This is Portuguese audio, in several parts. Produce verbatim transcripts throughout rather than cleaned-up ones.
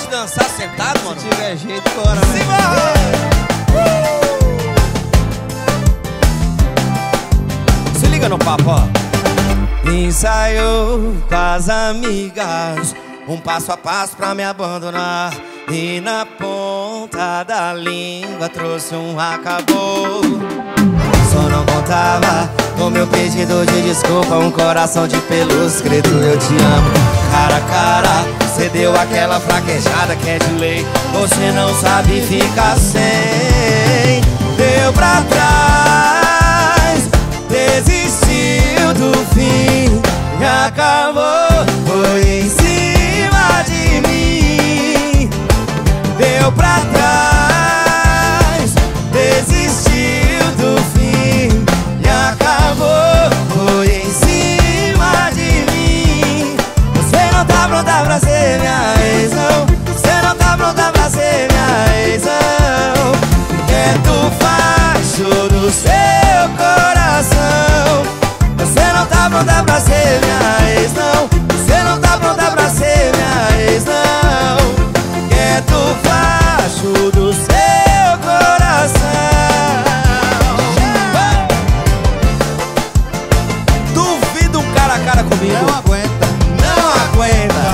de dançar sentado, mano? Se tiver jeito, bora, né? Uh! Se liga no papo, ó. Ensaiou com as amigas, um passo a passo pra me abandonar. E na ponta da língua trouxe um acabou. Só não contava com meu pedido de desculpa, um coração de pelo escrito eu te amo. Cara a cara, cê deu aquela fraquejada que é de lei. Você não sabe ficar sem. Deu pra trás, desistiu do fim e acabou, foi em cima de mim. Deu pra trás, desistiu do fim e acabou, foi em cima de mim. Você não tá pronta pra ser minha ex, não. Você não tá pronta pra ser minha ex, não. É do facho do seu coração. Você não tá pronta pra ser minha ex, não. Você não tá pronta pra ser minha ex, não. É do facho do seu coração. Duvido um cara a cara comigo. Não aguenta, não aguenta.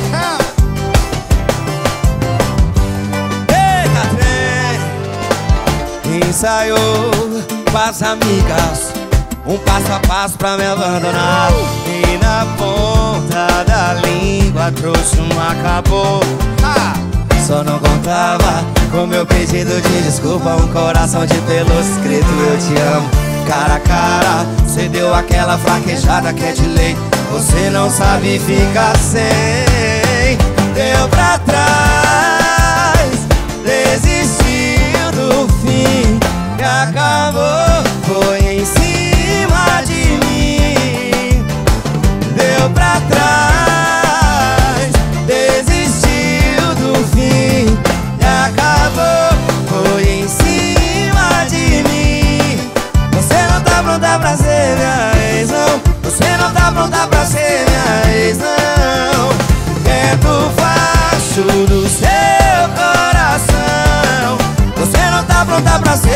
Eita, trem. Ensaiou com as amigas, um passo a passo pra me abandonar. E na ponta da língua trouxe um acabou. Ah! Só não contava com meu pedido de desculpa, um coração de pelo escrito eu te amo. Cara a cara, cê deu aquela fraquejada que é de lei. Você não sabe ficar sem. Deu pra trás, desistiu do fim e acabou, foi em cima de mim. Deu pra trás, desistiu do fim e acabou, foi em cima de mim. Você não tá pronta pra ser minha ex, não. Você não tá pronta pra ser minha ex, não. É do facho do seu coração. Você não tá pronta pra ser